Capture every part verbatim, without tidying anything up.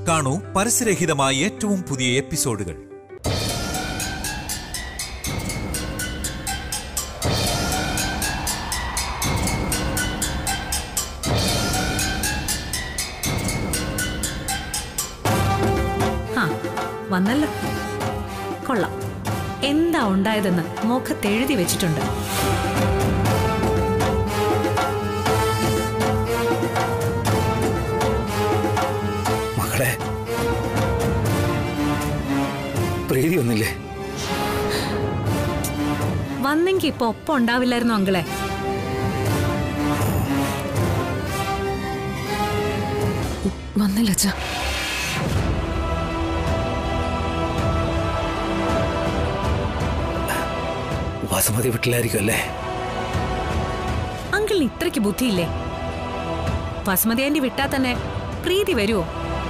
കാണൂ പരസ്യരഹിതമായ ഏറ്റവും പുതിയ എപ്പിസോഡുകൾ. വന്നല്ലോ, കൊള്ളാം. എന്താ ഉണ്ടായതെന്ന് മുഖത്തെഴുതി വെച്ചിട്ടുണ്ട്. മകളെ, പ്രീതി ഒന്നില്ലേ? വന്നെങ്കി ഇപ്പൊ ഒപ്പം ഉണ്ടാവില്ലായിരുന്നു അങ്കിളെ. വന്നില്ല അച്ഛാ. വാസുമതി വീട്ടിലായിരിക്കും അല്ലേ? അങ്കിളിന് ഇത്രയ്ക്ക് ബുദ്ധിയില്ലേ? വസുമതി ആന്റി വിട്ടാ തന്നെ പ്രീതി വരുവോ?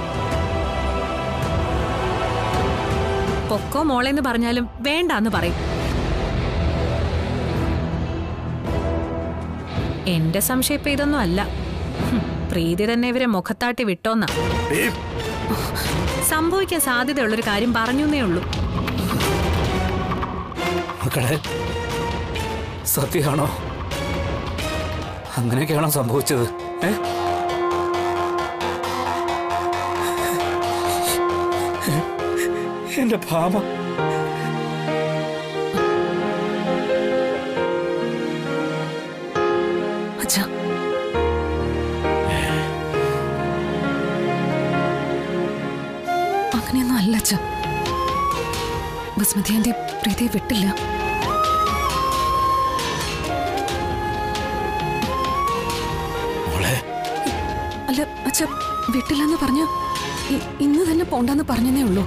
പൊക്കോ മോളെന്ന് പറഞ്ഞാലും വേണ്ടാന്ന് പറയും. എന്റെ സംശയം ഇപ്പൊ ഇതൊന്നും അല്ല. പ്രീതി തന്നെ ഇവരെ മുഖത്താട്ടി വിട്ടോന്നാ. സംഭവിക്കാൻ സാധ്യതയുള്ളൊരു കാര്യം പറഞ്ഞേ ഉള്ളൂ. മക്കളെ, സത്യമാണോ? അങ്ങനെയൊക്കെയാണോ സംഭവിച്ചത്? ഏ എന്റെ ഭാമ അച്ഛാ, അങ്ങനെയൊന്നും അല്ല അച്ഛാ. ബസ്മതി ആന്റി പ്രീതിയെ വിട്ടില്ല. അല്ല അച്ഛാ, വിട്ടില്ലെന്ന് പറഞ്ഞ ഇന്ന് തന്നെ പോണ്ടെന്ന് പറഞ്ഞതേ ഉള്ളൂ.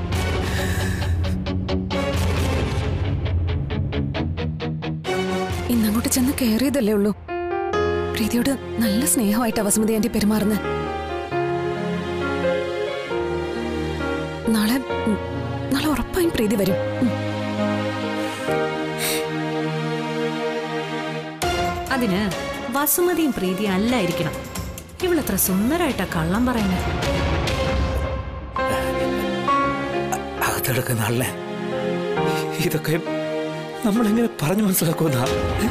ഇന്നങ്ങോട്ട് ചെന്ന് കയറിയതല്ലേ ഉള്ളൂ. പ്രീതിയോട് നല്ല സ്നേഹമായിട്ടാ വസുമതി ആന്റി പെരുമാറുന്നത്. നാളെ നാളെ ഉറപ്പായും പ്രീതി വരും. അതിന് വസുമതിയും പ്രീതിയും അല്ലായിരിക്കണം. ഇവളെത്ര സുന്ദരായിട്ടാ കള്ളം പറയുന്നത്. അകത്തെടുക്കുന്ന ആളിനെ ഇതൊക്കെ നമ്മളെങ്ങനെ പറഞ്ഞു മനസ്സിലാക്കുന്ന?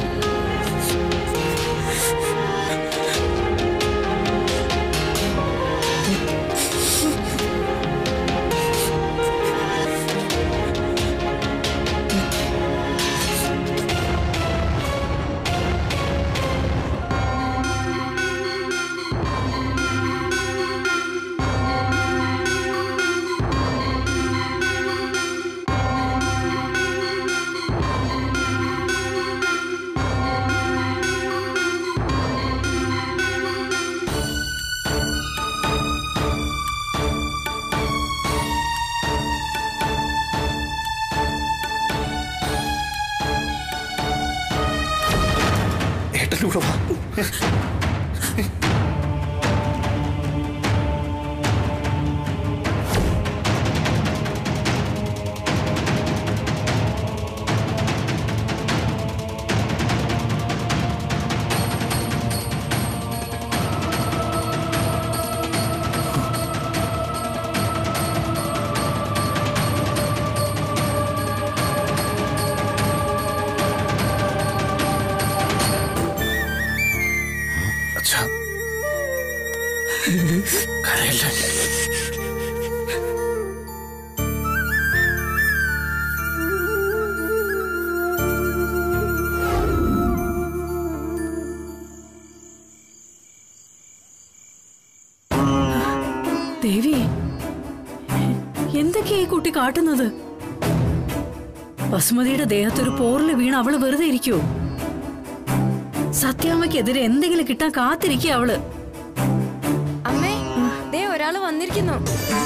ദേവി, എന്തൊക്കെയാ ഈ കുട്ടി കാട്ടുന്നത്? വസുമതിയുടെ ദേഹത്തൊരു പോറില് വീണ് അവള് വെറുതെ ഇരിക്കോ? സത്യാമ്മയ്ക്കെതിരെ എന്തെങ്കിലും കിട്ടാൻ കാത്തിരിക്കുക അവള്. അമ്മേ, ദേ ഒരാള് വന്നിരിക്കുന്നു.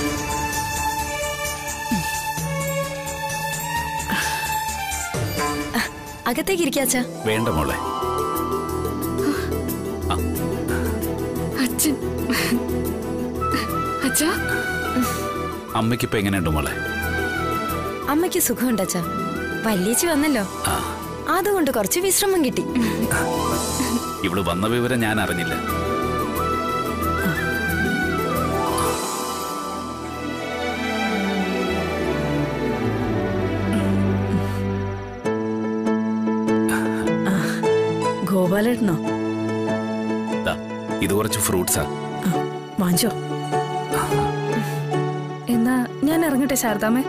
അകത്തേക്ക് ഇരിക്കാച്ചാ. വേണ്ട മോളെ. അച്ഛൻ അച്ഛാ, അമ്മയ്ക്കിപ്പോ എങ്ങനെയുണ്ട് മോളെ? അമ്മയ്ക്ക് സുഖമുണ്ട് അച്ഛാ. വല്യേച്ചി വന്നല്ലോ, അതുകൊണ്ട് കുറച്ച് വിശ്രമം കിട്ടി. ഇവള് വന്ന വിവരം ഞാൻ അറിഞ്ഞില്ല. ഗോപാലേട്ടനോ? ദാ, ഇത് കുറച്ച് ഫ്രൂട്ട്സാ. ആ, വാങ്ങിച്ചോ. എന്നാ ഞാൻ ഇറങ്ങട്ടെ ശാരദാമ്മേ.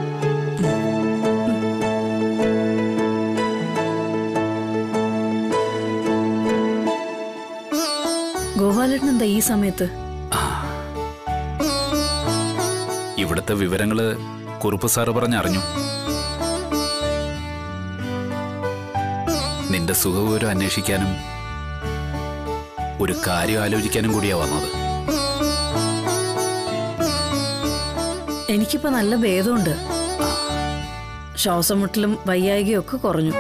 ഗോപാലേട്ടൻ എന്താ ഈ സമയത്ത്? ഇവിടുത്തെ വിവരങ്ങള് കുറുപ്പ് സാറ് പറഞ്ഞറിഞ്ഞു. നിന്റെ സുഖവിവരം അന്വേഷിക്കാനും ഒരു കാര്യം ആലോചിക്കാനും കൂടിയാ വന്നത്. എനിക്കിപ്പോ നല്ല ഭേദമുണ്ട്. ശ്വാസം മുട്ടലും വയ്യായികയും ഒക്കെ കുറഞ്ഞു.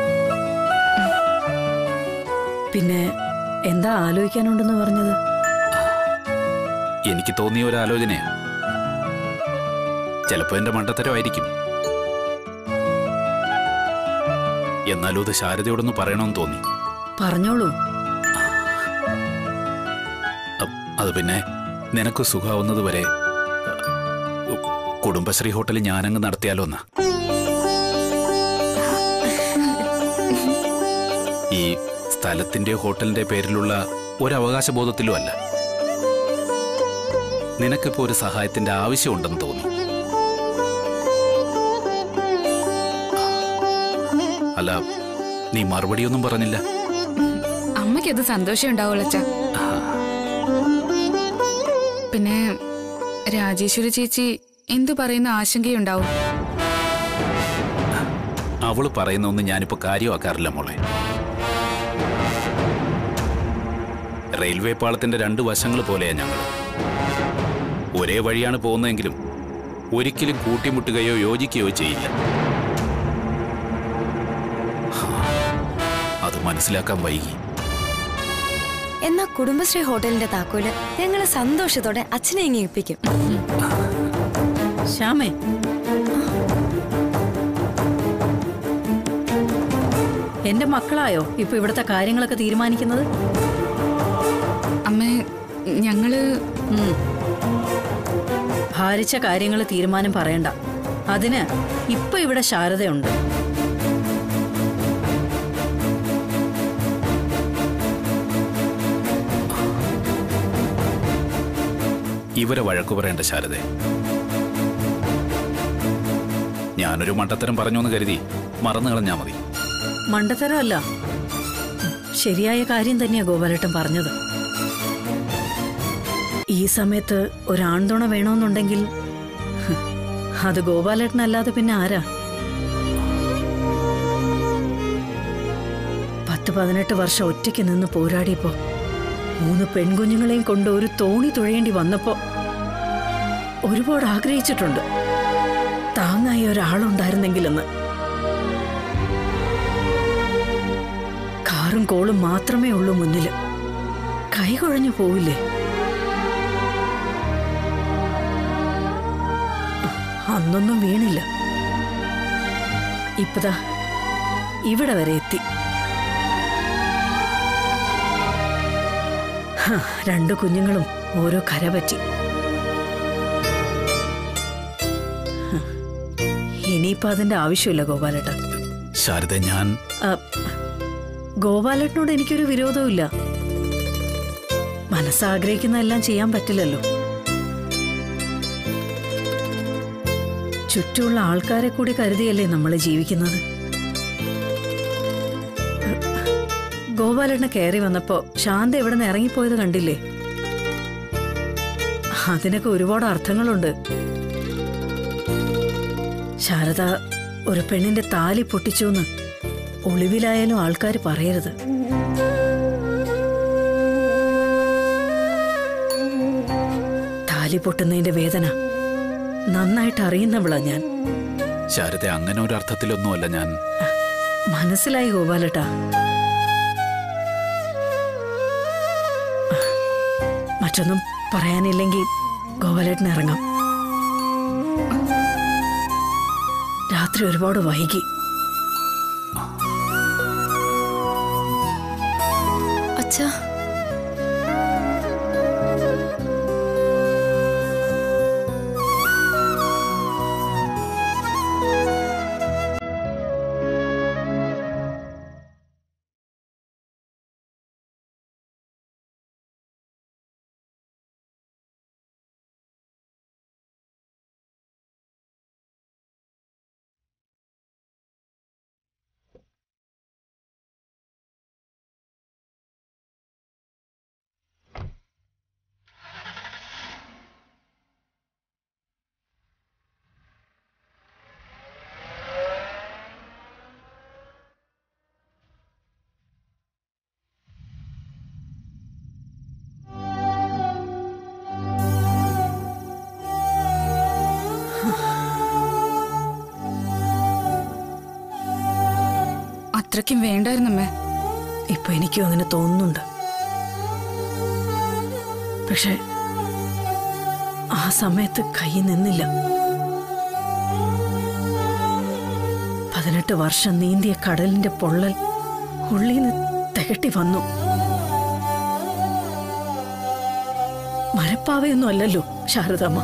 പിന്നെ എന്താ ആലോചിക്കാനുണ്ടെന്ന് പറഞ്ഞത്? എനിക്ക് തോന്നിയ ഒരു ആലോചനയാ. ചിലപ്പോ എന്റെ മണ്ടത്തരമായിരിക്കും. എന്നാലും ഇത് ശാരദയോടൊന്ന് പറയണമെന്ന് തോന്നി. പറഞ്ഞോളൂ. അത് പിന്നെ നിനക്ക് സുഖാവുന്നത് വരെ കുടുംബശ്രീ ഹോട്ടലിൽ ഞാനങ്ങ് നടത്തിയാലോ എന്നാ. ഈ സ്ഥലത്തിന്റെ ഹോട്ടലിന്റെ പേരിലുള്ള ഒരവകാശ ബോധത്തിലും അല്ല. നിനക്കിപ്പോ ഒരു സഹായത്തിന്റെ ആവശ്യമുണ്ടെന്ന് തോന്നി. അല്ല, നീ മറുപടിയൊന്നും പറഞ്ഞില്ല. അമ്മയ്ക്കത് സന്തോഷം ഉണ്ടാവുള്ളൂ അച്ഛാ. പിന്നെ രാജേശ്വരി ചേച്ചി എന്തു പറയുന്ന ആശങ്കയുണ്ടാവും. അവള് പറയുന്ന ഒന്നും ഞാനിപ്പോ കാര്യമാക്കാറില്ല മോളെ. റെയിൽവേ പാളത്തിന്റെ രണ്ട് വശങ്ങൾ പോലെയാ ഞങ്ങൾ. ഒരേ വഴിയാണ് പോകുന്നതെങ്കിലും ഒരിക്കലും കൂട്ടിമുട്ടുകയോ യോജിക്കുകയോ ചെയ്യില്ല. അത് മനസ്സിലാക്കാൻ വൈകി. എന്നാ കുടുംബശ്രീ ഹോട്ടലിന്റെ താക്കോല് ഞങ്ങളെ സന്തോഷത്തോടെ അച്ഛനെ ഇങ്ങി ഏൽപ്പിക്കും. ശ്യാമേ, എന്റെ മക്കളായോ ഇപ്പൊ ഇവിടുത്തെ കാര്യങ്ങളൊക്കെ തീരുമാനിക്കുന്നത്? അമ്മേ, ഞങ്ങള് ഉം. ഭാരിച്ച കാര്യങ്ങൾ തീരുമാനം പറയണ്ട. അതിന് ഇപ്പൊ ഇവിടെ ശാരദയുണ്ട്. ഇവരെ വഴക്കു പറയേണ്ട ശാരദ. ഞാനൊരു മണ്ടത്തരം പറഞ്ഞു എന്ന് കരുതി മറന്നു കളഞ്ഞാ മതി. മണ്ടത്തരമല്ല, ശരിയായ കാര്യം തന്നെയാ ഗോപാലേട്ടൻ പറഞ്ഞത്. ഈ സമയത്ത് ഒരാൺതുണ വേണമെന്നുണ്ടെങ്കിൽ അത് ഗോപാലേട്ടനല്ലാതെ പിന്നെ ആരാ? പത്ത് പതിനെട്ട് വർഷം ഒറ്റയ്ക്ക് നിന്ന് പോരാടിയപ്പോ മൂന്ന് പെൺകുഞ്ഞുങ്ങളെയും കൊണ്ട് ഒരു തോണി തുഴയേണ്ടി വന്നപ്പോ ഒരുപാട് ആഗ്രഹിച്ചിട്ടുണ്ട് താങ്ങായി ഒരാളുണ്ടായിരുന്നെങ്കിലെന്ന്. കാറും കോളും മാത്രമേ ഉള്ളൂ മുന്നില്. കൈകുഴഞ്ഞു പോവില്ലേ? അന്നൊന്നും വീണില്ല. ഇപ്പതാ ഇവിടെ വരെ എത്തി. രണ്ടു കുഞ്ഞുങ്ങളും ഓരോ കര പറ്റി. ഇനിയിപ്പോ അതിന്റെ ആവശ്യമില്ല ഗോപാലേട്ട. ശാരദ, ഞാൻ ഗോപാലേട്ടനോട് എനിക്കൊരു വിരോധവും ഇല്ല. മനസ്സാഗ്രഹിക്കുന്ന എല്ലാം ചെയ്യാൻ പറ്റില്ലല്ലോ. ചുറ്റുമുള്ള ആൾക്കാരെ കൂടി കരുതിയല്ലേ നമ്മൾ ജീവിക്കുന്നത്. ഗോപാലേട്ടനെ കയറി വന്നപ്പോ ശാന്ത ഇവിടെ നിന്ന് ഇറങ്ങിപ്പോയത് കണ്ടില്ലേ? അതിനൊക്കെ ഒരുപാട് അർത്ഥങ്ങളുണ്ട്. ശാരദ ഒരു പെണ്ണിന്റെ താലി പൊട്ടിച്ചൂന്ന് ഒളിവിലായാലും ആൾക്കാർ പറയരുത്. താലി പൊട്ടുന്നതിന്റെ വേദന നന്നായിട്ട് അറിയുന്നവളാ ഞാൻ. ശാരദ, അങ്ങനെ ഒരു അർത്ഥത്തിലൊന്നുമല്ല ഞാൻ. മനസ്സിലായി ഗോപാലേട്ടാ. മറ്റൊന്നും പറയാനില്ലെങ്കിൽ ഗോപാലേട്ടൻ ഇറങ്ങാം. രാത്രി ഒരുപാട് വൈകി. അച്ഛാ, അത്രയ്ക്കും വേണ്ടായിരുന്നമ്മേ. ഇപ്പൊ എനിക്കും അങ്ങനെ തോന്നുന്നുണ്ട്. പക്ഷെ ആ സമയത്ത് കൈ നിന്നില്ല. പതിനെട്ട് വർഷം നീന്തിയ കടലിന്റെ പൊള്ളൽ ഉള്ളിന്ന് തികട്ടി വന്നു. മരപ്പാവയൊന്നും അല്ലല്ലോ ശാരദാമ്മ.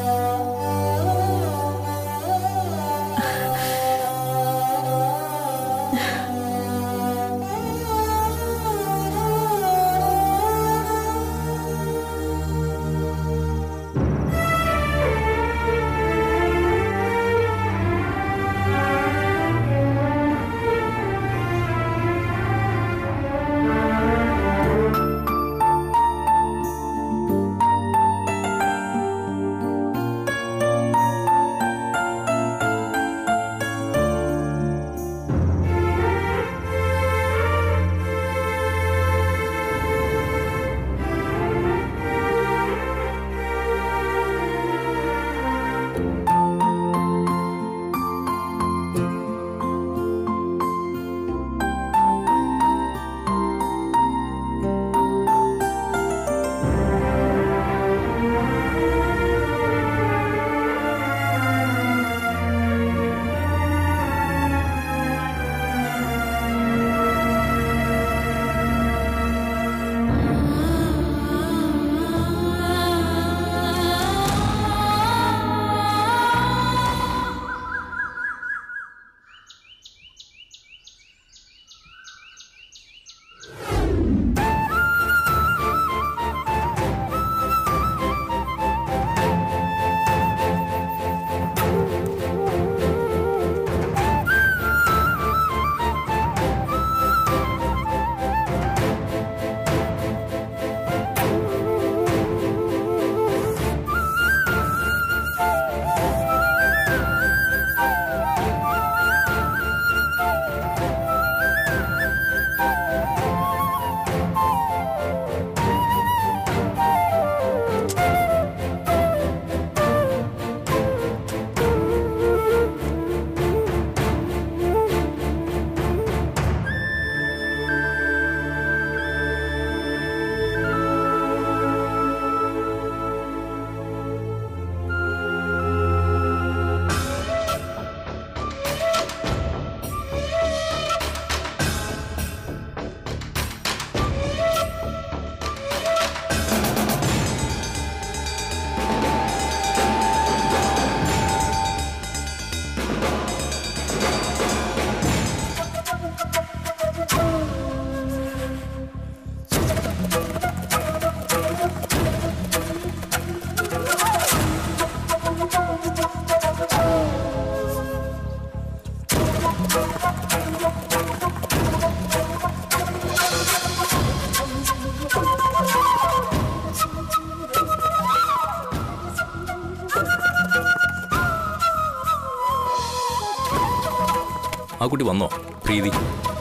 ആ കുട്ടി വന്നോ പ്രീതി?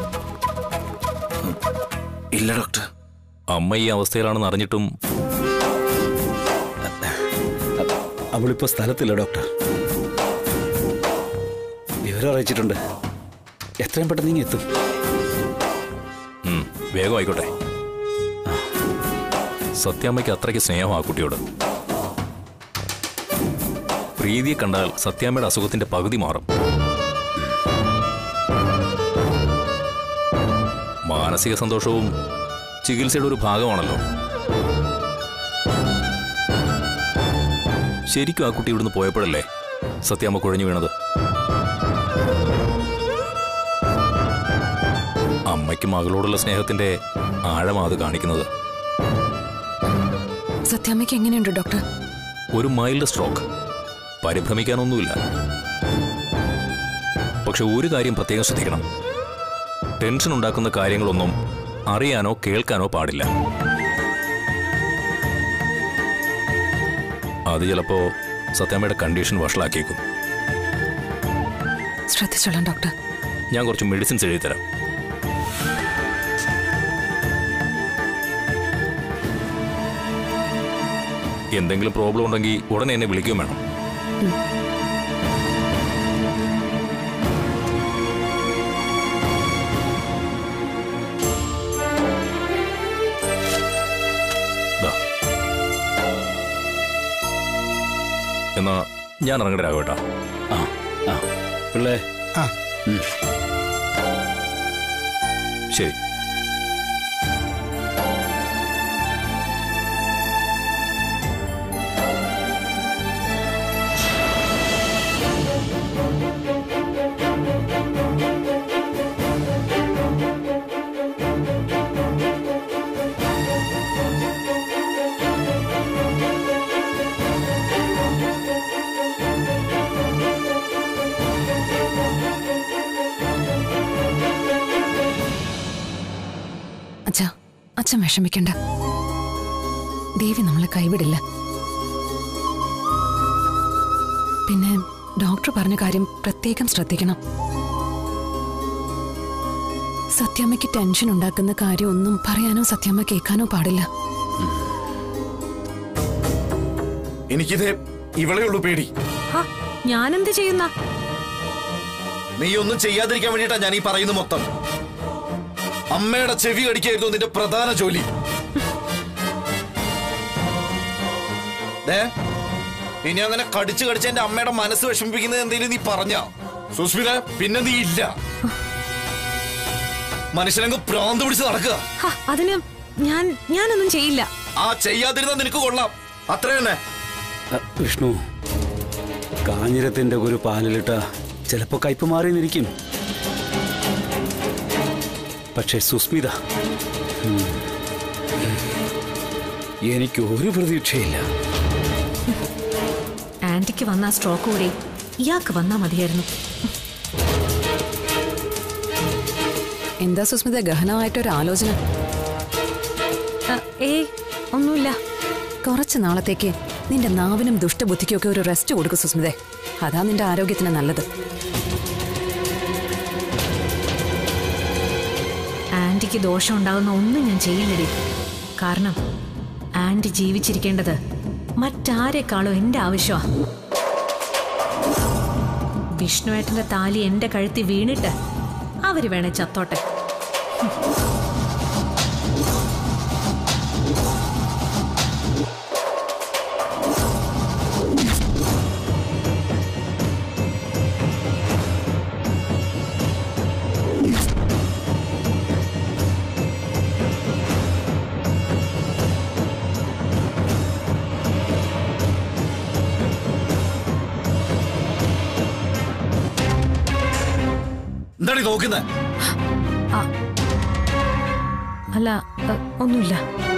ഇല്ല ഡോക്ടർ. അമ്മ ഈ അവസ്ഥയിലാണെന്ന് അറിഞ്ഞിട്ടും അവളിപ്പോ സ്ഥലത്തില്ല ഡോക്ടർ. വിവരം അറിയിച്ചിട്ടുണ്ട്. എത്രയും പെട്ടെന്ന് നീ എത്തും. വേഗം ആയിക്കോട്ടെ. സത്യാമ്മയ്ക്ക് അത്രയ്ക്ക് സ്നേഹം ആ കുട്ടിയോട്. പ്രീതിയെ കണ്ടാൽ സത്യാമ്മയുടെ അസുഖത്തിന്റെ പകുതി മാറും. മാനസിക സന്തോഷവും ചികിത്സയുടെ ഒരു ഭാഗമാണല്ലോ. ശരിക്കും ആ കുട്ടി ഇവിടുന്ന് പോയപ്പോഴല്ലേ സത്യാമ്മ കുഴഞ്ഞു വീണത്? അമ്മയ്ക്ക് മകളോടുള്ള സ്നേഹത്തിന്റെ ആഴമാ അത് കാണിക്കുന്നത്. സത്യാമ്മയ്ക്ക് എങ്ങനെയുണ്ട് ഡോക്ടർ? ഒരു മൈൽഡ് സ്ട്രോക്ക്. പരിഭ്രമിക്കാനൊന്നുമില്ല. പക്ഷെ ഒരു കാര്യം പ്രത്യേകം ശ്രദ്ധിക്കണം. ടെൻഷൻ ഉണ്ടാക്കുന്ന കാര്യങ്ങളൊന്നും അറിയാനോ കേൾക്കാനോ പാടില്ല. അത് ചിലപ്പോ സത്യാമ്മയുടെ കണ്ടീഷൻ വഷളാക്കിയേക്കും. ശ്രദ്ധിച്ചോളാം ഡോക്ടർ. ഞാൻ കുറച്ച് മെഡിസിൻസ് എഴുതിത്തരാം. എന്തെങ്കിലും പ്രോബ്ലം ഉണ്ടെങ്കിൽ ഉടനെ എന്നെ വിളിക്കുകയും വേണം. എന്നാ ഞാൻ ഇറങ്ങട്ടെ രാഘവേട്ടാ. ആ ആ പിള്ളേ. ആ ശരി. അച്ഛാ, അച്ഛൻ വിഷമിക്കണ്ട. ദേവി നമ്മളെ കൈവിടില്ല. പിന്നെ ഡോക്ടർ പറഞ്ഞ കാര്യം പ്രത്യേകം ശ്രദ്ധിക്കണം. സത്യാമ്മയ്ക്ക് ടെൻഷൻ ഉണ്ടാക്കുന്ന കാര്യം ഒന്നും പറയാനോ സത്യാമ്മ കേൾക്കാനോ പാടില്ല. എനിക്കിത് ഇവളേ ഉള്ളൂ പേടി. ഞാനെന്ത് ചെയ്യുന്ന? നീ ഒന്നും ചെയ്യാതിരിക്കാൻ വേണ്ടിട്ടാ ഞാൻ ഈ പറയുന്ന മൊത്തം. അമ്മയുടെ ചെവി കടിക്കായിരുന്നു നിന്റെ പ്രധാന ജോലി. ഇനി അങ്ങനെ കടിച്ചു കടിച്ച് എന്റെ അമ്മയുടെ മനസ്സ് വിഷമിപ്പിക്കുന്നത് എന്തെങ്കിലും നീ പറഞ്ഞ സുസ്മിത, പിന്നെ നീ ഇല്ല. മനുഷ്യനങ്ങ് പ്രാന്ത് പിടിച്ച് നടക്കുക. അതിന് ഞാൻ ഞാനൊന്നും ചെയ്യില്ല. ആ ചെയ്യാതിരുന്ന നിനക്ക് കൊള്ളാം, അത്ര തന്നെ. വിഷ്ണു, കാഞ്ഞിരത്തിന്റെ ഒരു പാലിലിട്ട ചിലപ്പോ കയ്പ് മാറിയിരിക്കും. പക്ഷേ സുസ്മിത, എനിക്ക് ഒരു പ്രതീക്ഷയില്ല. ആന്റിക്ക് വന്ന സ്ട്രോക്ക് കൂടി ഇയാൾക്ക് വന്നാ മതിയായിരുന്നു. എന്താ സുസ്മിത ഗഹനമായിട്ടൊരു ആലോചന? ഏയ് ഒന്നുമില്ല. കുറച്ച് നാളത്തേക്ക് നിന്റെ നാവിനും ദുഷ്ടബുദ്ധിക്കും ഒക്കെ ഒരു റെസ്റ്റ് കൊടുക്കും സുസ്മിതേ. അതാ നിന്റെ ആരോഗ്യത്തിന് നല്ലത്. ആന്റിക്ക് ദോഷം ഉണ്ടാകുന്ന ഒന്നും ഞാൻ ചെയ്യില്ലടി. കാരണം ആന്റി ജീവിച്ചിരിക്കേണ്ടത് മറ്റാരെക്കാളും എന്റെ ആവശ്യമാ. വിഷ്ണുവേട്ടന്റെ താലി എന്റെ കഴുത്തി വീണിട്ട് അവര് വേണേ ചത്തോട്ടെ. എന്താണ് നോക്കുന്നത്? അല്ല, ഒന്നുമില്ല.